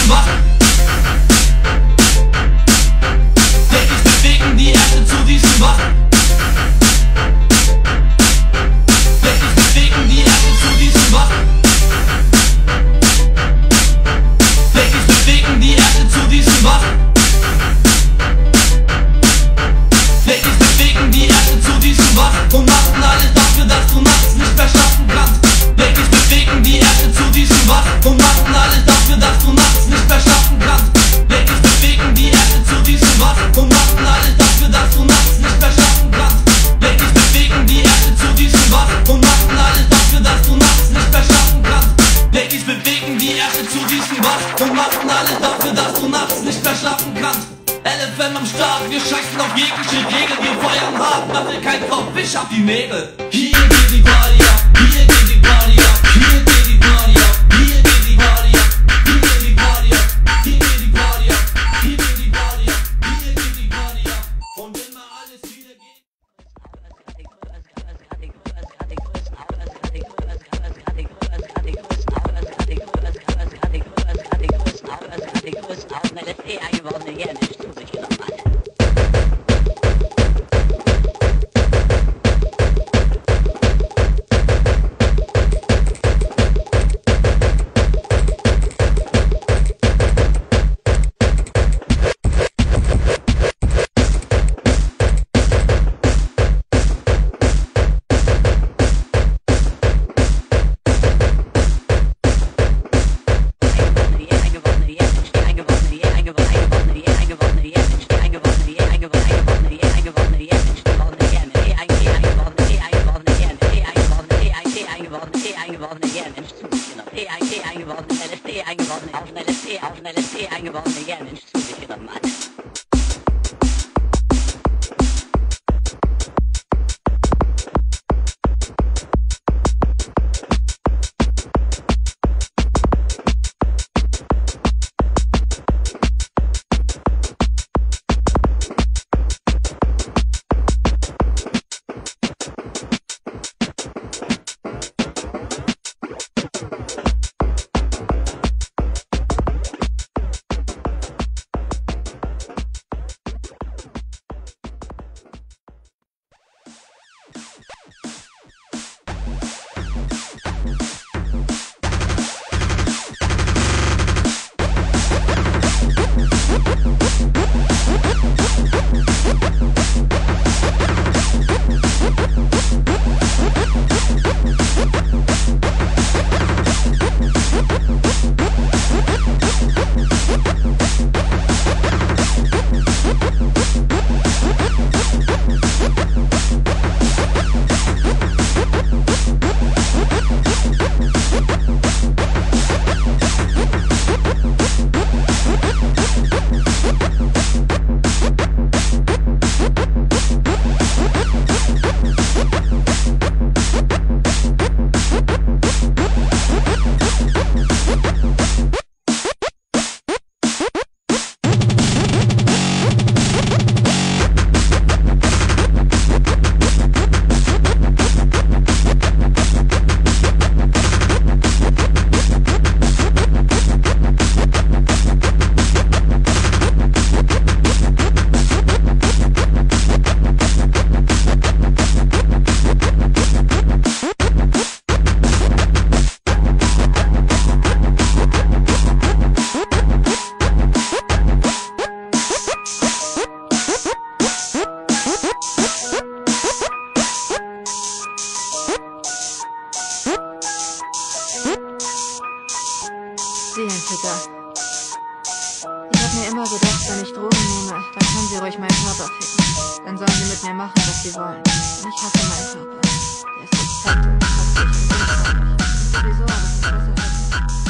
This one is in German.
wach. Täglich bewegen die Erde zu diesem Wach. Täglich bewegen die Erde zu diesem Wach. Täglich bewegen die Erde zu diesem Wach. Täglich bewegen die Erde zu diesem Wach und machen alles dafür, dass du nachts nicht mehr schlafen kannst. Täglich bewegen die Erde zu diesem Wach und machen alles dafür, dass du nachts nicht mehr schlafen kannst. Täglich bewegen die Erde zu diesem Wach und machen alles dafür, dass du nachts nicht mehr schlafen kannst. Täglich bewegen die Erde zu diesem Wach und machen alles dafür, dass du nachts nicht mehr schlafen kannst. Täglich bewegen die Erde zu diesem Wach und machen alles dafür, dass du nachts nicht mehr schlafen kannst. LFM am Start, wir scheißen auf jegliche Regel. Wir feuern hart, man will kein Kopf, ich hab die Nägel. Hier geht die Party ab, hier geht die Party ab, hier geht die Party ab, hier geht die Party ab, hier geht die Party ab, hier geht die Party ab, hier geht die Party ab, hier geht die Party ab. Und wenn mal alles wieder geht. Seelenficker. Ich hab mir immer gedacht, wenn ich Drogen nehme, dann können sie ruhig meinen Körper ficken. Dann sollen sie mit mir machen, was sie wollen. Und ich hasse meinen Körper. Der ist so fett und toxisch und unfreundlich. Sowieso, aber es ist besser als...